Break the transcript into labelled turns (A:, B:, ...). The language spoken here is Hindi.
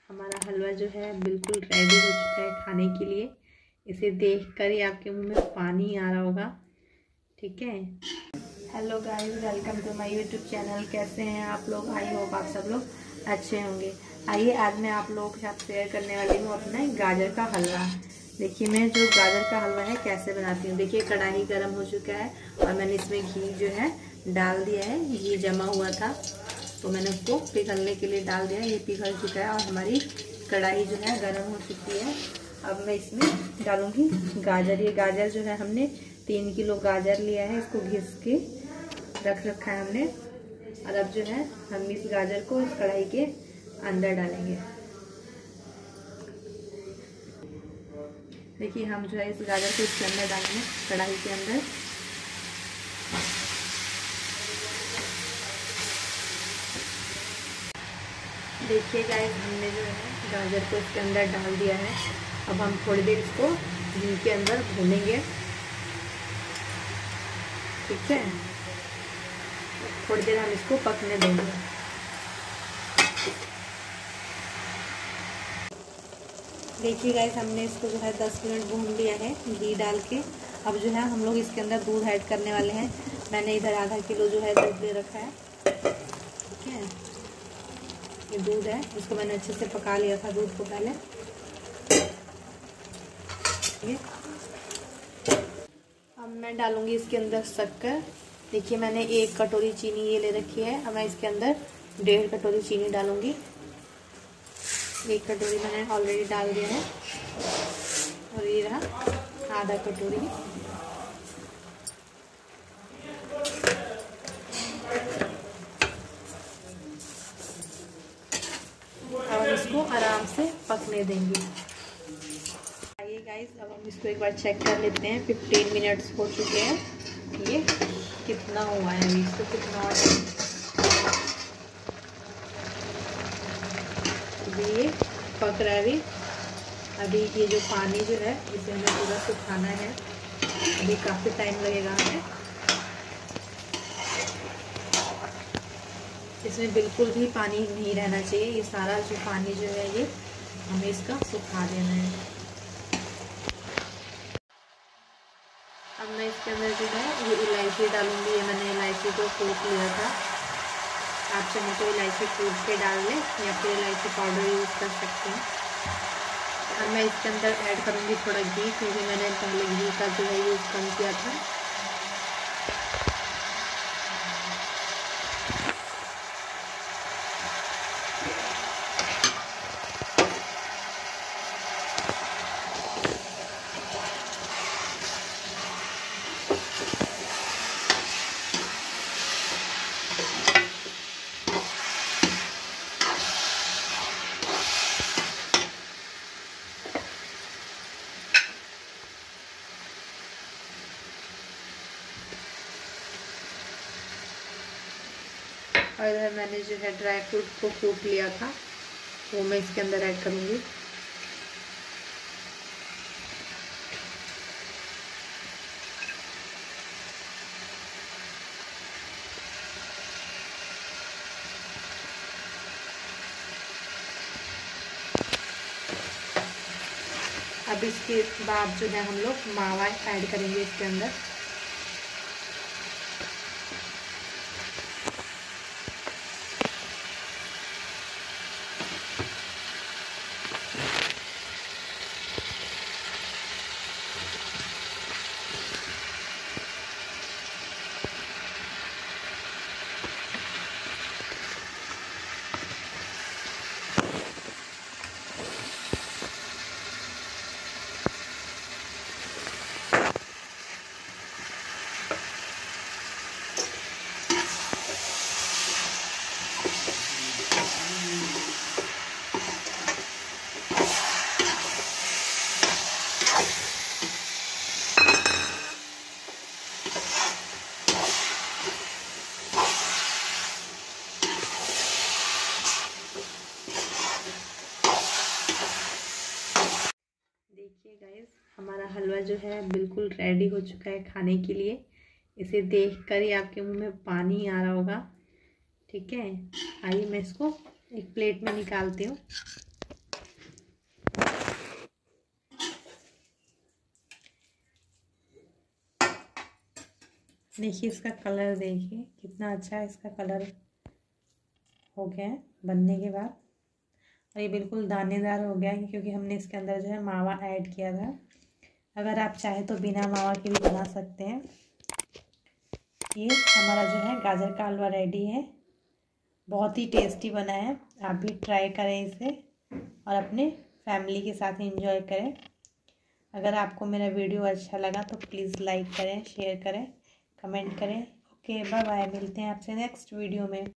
A: हमारा हलवा जो है बिल्कुल रेडी हो चुका है खाने के लिए। इसे देखकर ही आपके मुंह में पानी आ रहा होगा। ठीक है, hello guys, welcome to my YouTube channel. कैसे हैं आप लोग? आई होप आप सब लोग अच्छे होंगे। आइए, आज मैं आप लोगों के साथ शेयर करने वाली हूँ अपना गाजर का हलवा। देखिए, मैं जो गाजर का हलवा है कैसे बनाती हूँ। देखिए, कढ़ाई गर्म हो चुका है और मैंने इसमें घी जो है डाल दिया है। घी जमा हुआ था तो मैंने उसको पिघलने के लिए डाल दिया। ये पिघल चुका है और हमारी कढ़ाई जो है गर्म हो चुकी है। अब मैं इसमें डालूंगी गाजर। ये गाजर जो है हमने 3 किलो गाजर लिया है, इसको घिस के रख रखा है हमने। और अब जो है हम इस गाजर को इस कढ़ाई के अंदर डालेंगे। देखिए, हम जो है इस गाजर को इसके अंदर डालेंगे, कढ़ाई के अंदर। देखिए गाइस, हमने जो है गाजर को इसके अंदर डाल दिया है। अब हम थोड़ी देर इसको घी के अंदर भूनेंगे। ठीक है, थोड़ी देर हम इसको पकने देंगे। देखिए गाइस, हमने इसको जो है 10 मिनट भून लिया है घी डाल के। अब जो है हम लोग इसके अंदर दूध ऐड करने वाले हैं। मैंने इधर आधा किलो जो है दूध ले रखा है। ठीक है, ये दूध है, इसको मैंने अच्छे से पका लिया था दूध को पहले। अब मैं डालूंगी इसके अंदर शक्कर। देखिए, मैंने 1 कटोरी चीनी ये ले रखी है। अब मैं इसके अंदर 1.5 कटोरी चीनी डालूंगी। 1 कटोरी मैंने ऑलरेडी डाल दिया है और ये रहा आधा कटोरी। अब इसको आराम से पकने देंगे। आइए गाइस, अब हम इसको एक बार चेक कर लेते हैं। 15 मिनट्स हो चुके हैं। ये कितना हुआ है अभी, इसको कितना अभी ये पक रहा है। अभी ये जो पानी जो है इसे हमें पूरा सुखाना है। अभी काफ़ी टाइम लगेगा हमें। इसमें बिल्कुल भी पानी नहीं रहना चाहिए। ये सारा जो पानी जो है ये हमें इसका सुखा देना है। अब मैं इसके अंदर जो है ये इलायची डालूंगी। ये मैंने इलायची को कूट लिया था। आप चाहें तो इलायची कूट के डाल लें या फिर इलायची पाउडर यूज़ कर सकते हैं। अब मैं इसके अंदर ऐड करूंगी थोड़ा घी, क्योंकि मैंने पहले घी का जो है यूज़ कम किया था। और इधर मैंने जो है ड्राई फ्रूट को कूट लिया था, वो मैं इसके अंदर ऐड करूँगी। अब इसके बाद जो है हम लोग मावा ऐड करेंगे इसके अंदर। देखिए गाइस, हमारा हलवा जो है बिल्कुल रेडी हो चुका है खाने के लिए। इसे देखकर ही आपके मुंह में पानी आ रहा होगा। ठीक है, आइए मैं इसको एक प्लेट में निकालती हूँ। देखिए इसका कलर, देखिए कितना अच्छा इसका कलर हो गया है बनने के बाद। और ये बिल्कुल दानेदार हो गया है क्योंकि हमने इसके अंदर जो है मावा ऐड किया था। अगर आप चाहें तो बिना मावा के भी बना सकते हैं। ये हमारा जो है गाजर का हलवा रेडी है। बहुत ही टेस्टी बना है, आप भी ट्राई करें इसे और अपने फैमिली के साथ एंजॉय करें। अगर आपको मेरा वीडियो अच्छा लगा तो प्लीज़ लाइक करें, शेयर करें, कमेंट करें। ओके, बाय बाय, मिलते हैं आपसे नेक्स्ट वीडियो में।